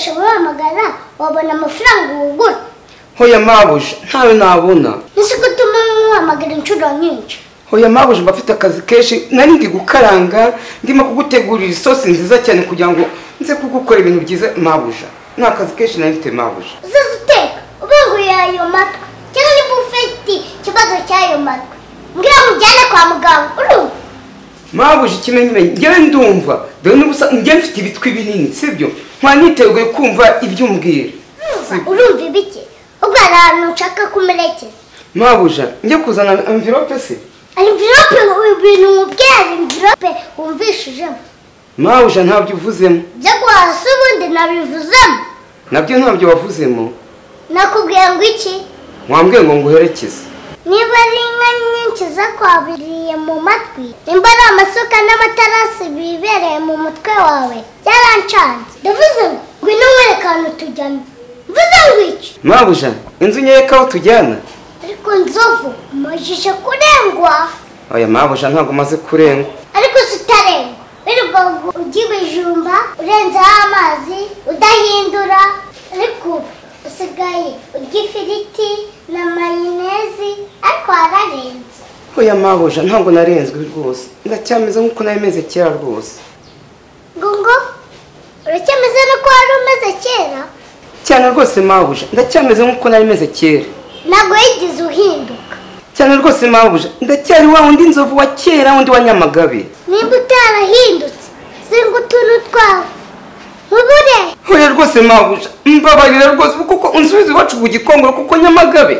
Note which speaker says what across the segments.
Speaker 1: ukoresha guhamagara wabona amafaranga ugura.
Speaker 2: Hoya mabuja ntawe nabona.
Speaker 1: Nisi gutuma muhamagara inshuro nyinshi.
Speaker 2: Hoya mabuja mbafite akazi kenshi nari ndi gukaranga ndimo kugutegurira isosi nziza cyane kugira ngo nze kugukora ibintu byiza mabuja. Nta kazi kenshi nari mfite mabuja.
Speaker 1: Uzazuteka ubanguye ayo matwi cyangwa niba ufite ikibazo cy'ayo matwi mbwira mujyane kwa muganga urumva.
Speaker 2: Mabuja ikimenyimenyi ngewe ndumva dore n'ubusa ngewe mfite ibitwi binini sibyo ntaniteguye kumva ibyo umbwira.
Speaker 1: Urumva ibiki ubwo hari ahantu nshaka kumerekeza.
Speaker 2: Mabuja njye kuzana envelope se.
Speaker 1: Envelope ibintu mubwira envelope wumvishijemo.
Speaker 2: Mabuja ntabyo uvuzemo.
Speaker 1: Byo guhasa ubundi nabivuzemo.
Speaker 2: Nabyo ntabyo wavuzemo.
Speaker 1: Nakubwiye ngo iki?
Speaker 2: Wambwiye ngo nguherekeze.
Speaker 1: Niba ari inka nyinshi zakwabiriye mu matwi, nimba ari amasuka n'amatarasi bibereye mu mutwe wawe byarancanze. Ndavuze ngo ngwino nkwereke ahantu tujyana. Mvuze ngo iki?
Speaker 2: Mabuja inzu nyereka aho tujyana.
Speaker 1: Ariko nzovu umajije kurengwa.
Speaker 2: Oya mabuja ntabwo umaze kurengwa.
Speaker 1: Ariko sitarengwa. Wirirwa ujya ibijumba urenzeho amazi udahindura. Ariko usigaye urya ifiriti na mayonezi ariko wararenze.
Speaker 2: Oya mabuja ntabwo narenzwe rwose ndacyameze nk'uko nari meze kera rwose.
Speaker 1: Ngo uracyameze nuko wari umeze kera?
Speaker 2: Cyane rwose mabuja ndacyameze nk'uko nari meze kera.
Speaker 1: Ntabwo yigize uhinduka.
Speaker 2: Cyane rwose mabuja ndacyari wa wundi nzovu wa kera wundi wa Nyamagabe.
Speaker 1: Nimba utarahindutse singa utuntu twawe mubure.
Speaker 2: Oya rwose mabuja mbabarira rwose kuko unsubiza iwacu ku Gikongoro kuko Nyamagabe.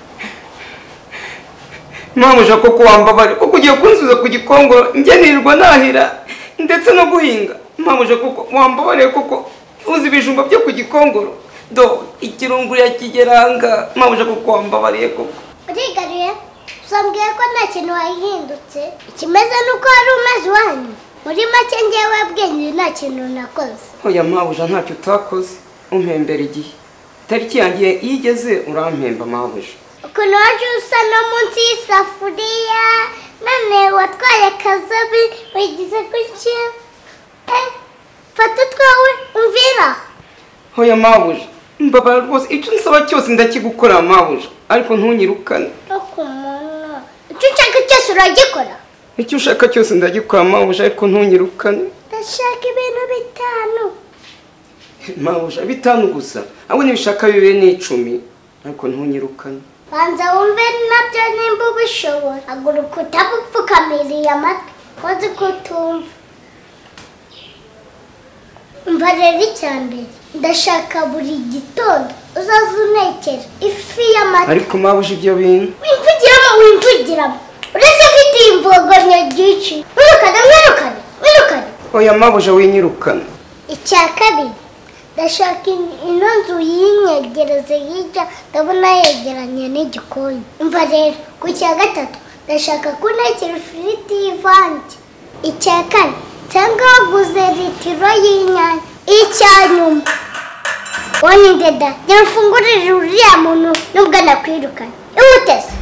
Speaker 2: Mabuja koko wambabarira kuko ugiye kunsubiza ku Gikongoro njye nirirwa nahira ndetse no guhinga. Mabuja koko wambabarira kuko uzi ibijumba byo ku Gikongoro do ikirungu ya kigeranga. Mabuja koko wambabariye koko.
Speaker 1: Urigariye usambwiye ko nta kintu wahindutse ikimeze nuko wari umeze wanyu. Muri make ngewe bwenge nta kintu nakoze.
Speaker 2: Oya mabuja ntacyo utakoze umpembera igihe tariki yanjye yigeze urampemba mabuja.
Speaker 1: Ukuntu waje usa no munsi y'isafuriya none watwaye akazabi wigize gutya. Fata utwawe umvira.
Speaker 2: Oya mabuja mbabara rwose icyo nsaba cyose ndakigukora mabuja ariko ntunyirukane.
Speaker 1: Icyo ushaka cyose uragikora.
Speaker 2: Icyo ushaka cyose ndagikora mabuja ariko ntunyirukane.
Speaker 1: Ndashaka ibintu bitanu.
Speaker 2: Mabuja bitanu gusa abo nibishaka bibe n'icumi ariko ntunyirukane.
Speaker 1: Banza wumve nabyo nimba ubishobora. Haguruka utabupfukamiriye amatwi wazi ko utumva. Umva rero icyambere ndashaka buri gitondo uzaza unekera ifi y'amata.
Speaker 2: Ariko mabuja ibyo bintu
Speaker 1: wimvugiramo uretse afite imvugo nyinshi. Wirukane.
Speaker 2: Oya mabuja winyirukana.
Speaker 1: Icya kabiri ndashaka ino nzu y'inyegereze hirya ndabona yegeranye n'igikoni. Umva rero ku cya gatatu ndashaka kunekera ifiriti y'ivange. Icya kane cyangwa waguze litiro y'inyanya. Icya nyuma wani ndeda jya ufungurire uriya muntu nubwo nakwirukana. Ihuteze.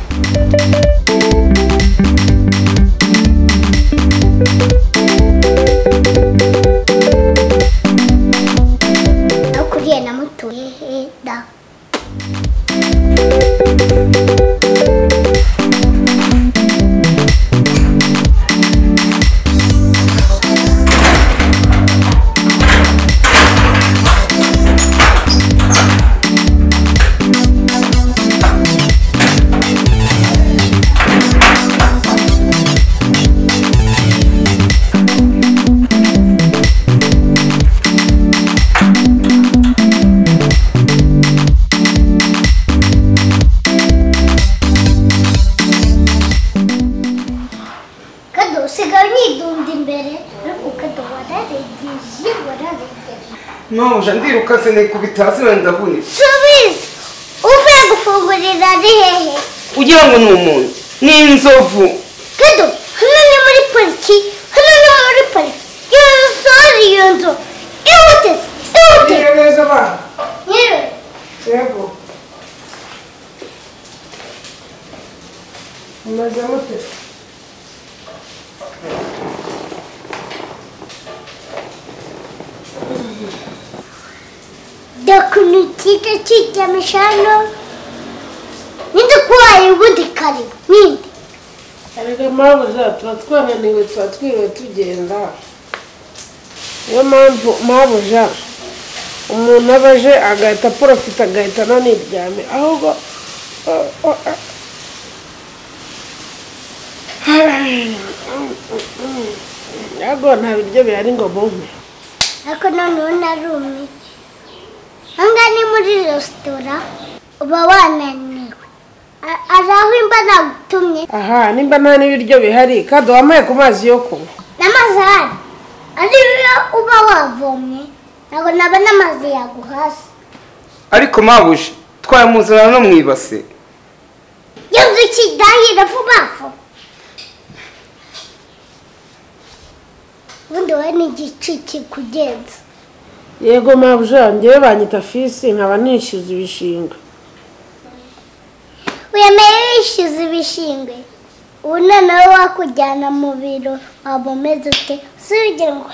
Speaker 1: Nakuriye namutuye da.
Speaker 2: Mabuja ndiruka se nikubita hasi ndavunitse.
Speaker 1: Subiza uvuye gufungurira ari hehe?
Speaker 2: Ugira ngo ni umuntu ni inzovu.
Speaker 1: Kado hano ni muri pariki. Iyo nzu ihute.
Speaker 2: Neza ba.
Speaker 1: Nyire.
Speaker 2: Yego. Umaze mute?
Speaker 1: Dakunutike kiryamishano. Ninde kwaye ubundi kare. Ninde?
Speaker 3: Arega mabuja turatwananiwe twatwiriwe tugenda. Niyo mpamvu mabuja umuntu abaje agahita profita agahita naniryame ahubwo yago nta biryo bihari ngo bompe.
Speaker 1: Ako none narumye. Anga ni muri restaurant uba wananiwe. Araho imba nagutumye.
Speaker 3: Aha nimba nta n'ibiryo bihari kandi wamaye ku mazi yo kunywa.
Speaker 1: N'amazari. Ariyo uba wavomye. Nago naba n'amazi yaguhasa.
Speaker 2: ariko mabuje twayamuzana no mwibase.
Speaker 1: Yanzu kidahira vuba. Ubundi wowe ni igice kikugenza.
Speaker 3: Yego mabuja ngewe banyita fisi nkaba nishyuza ibishingwe.
Speaker 1: Wemeye wishyuza ibishingwe. Ubu noneho wakujyana mu biro waba umeze ute? Sugira ngo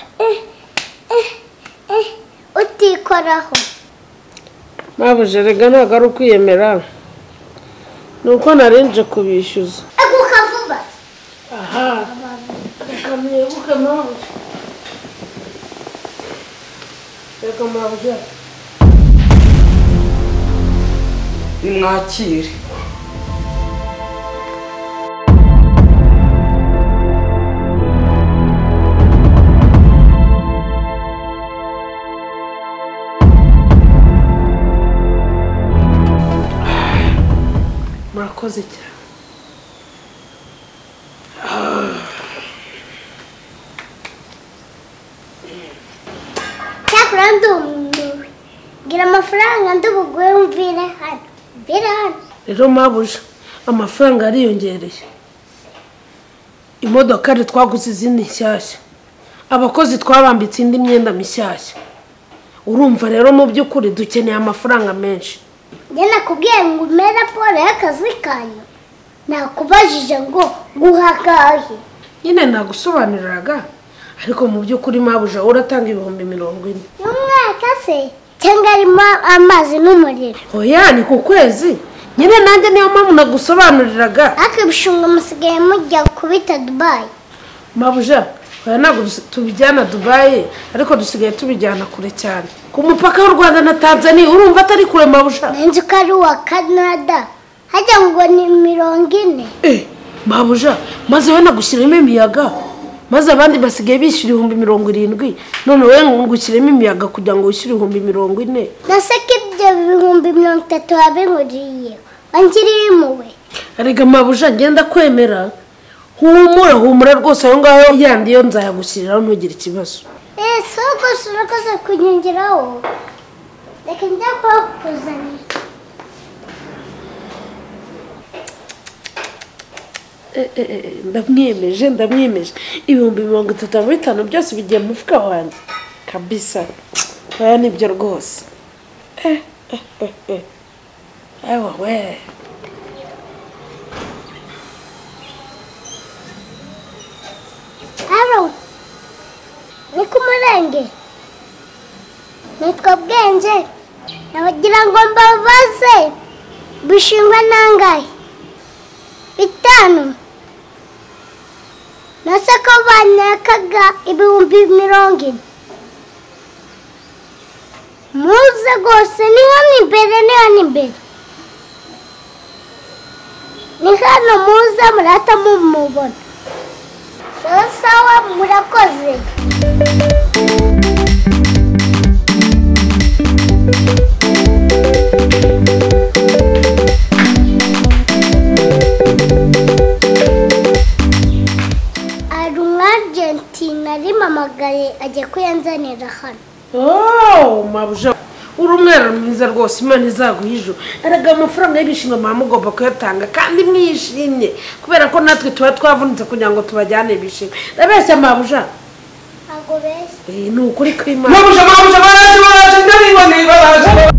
Speaker 1: utikoraho.
Speaker 3: Mabuja rega ntabwo ari ukwiyemera. Nuko narinje kubishyuza.
Speaker 1: Eguka vuba.
Speaker 3: Aha. Ukamwibuka mabuja. Yego mabuja.
Speaker 2: Nimwakire.
Speaker 3: Murakoze cyane.
Speaker 1: Cyakora ndumiwe. Gira amafaranga ndubuguye umvire hano. Mvire hano.
Speaker 3: Rero mabuja amafaranga ariyongereye. Imodoka twaguze izindi nshyashya. Abakozi twabambitse indi myenda mishyashya. Urumva rero mu by'ukuri dukeneye amafaranga menshi.
Speaker 1: Njye nakubwiye ngo umere raporo y'akazi kanyu. Nakubajije ngo guhagahe.
Speaker 3: Nyine nagusobanuriraga ariko mu by'ukuri mabuja uratanga 40,000.
Speaker 1: N'umwaka se cyangwa arimo amazi n'umuriro.
Speaker 3: Oya ni ku kwezi. Nyine nanjye niyo mpamvu nagusobanuriraga.
Speaker 1: Akibishunga musigaye mujya kubita Dubai.
Speaker 3: Mabuja oya ntabwo tubijyana Dubai ariko dusigaye tubijyana kure cyane. Ku mupaka w'u Rwanda na Tanzania urumva atari kure mabuja.
Speaker 1: Nenzi ko ari uwa Canada. Hajya ngo ni 40.
Speaker 3: Mabuja maze we nagushyiremo imiyaga. Maze abandi basigaye bishyura 70,000 none we ngushyiremo imiyaga kugira ngo wishyure 40,000.
Speaker 1: Naseke ibyo 30,000 wabinkuriye. Angiriye impuhwe.
Speaker 3: Arega mabuja ngenda kwemera. Humura rwose aho ngaho yandi yo nzayagushyiriraho ntugire ikibazo.
Speaker 1: Soko surakaza kunyongeraho. Reka njya kuzanira.
Speaker 3: Ndamwiyemeje 35,000 byose bigiye mu mufuka wanjye kabisa. Oya nibyo rwose. Ewa we.
Speaker 1: Aro. Ni kumurenge. Nitwa Bwenge. Nabagira ngo mbabaze. Bishingwa nangahe? 5. Nasako banyakaga 40,000. Muze gose ni hano imbere. Ni hano muze murata mumubona. Sawa murakoze. Argentina rimamagaye ajya kuyanzanira hano.
Speaker 3: Mabuja uri umwera mwiza rwose Imana izaguhijo. Araga amafaranga y'ibishingwe mugomba kuyatanga kandi mwishimye kubera ko natwe tuba twavunitse kugira ngo tubajyane ibishingwe. Ndabeshya mabuja.
Speaker 1: Ntabwo beshya.
Speaker 3: Ni ukuri kw'Imana.
Speaker 2: Mabuja baraje ndabiboneye baraje.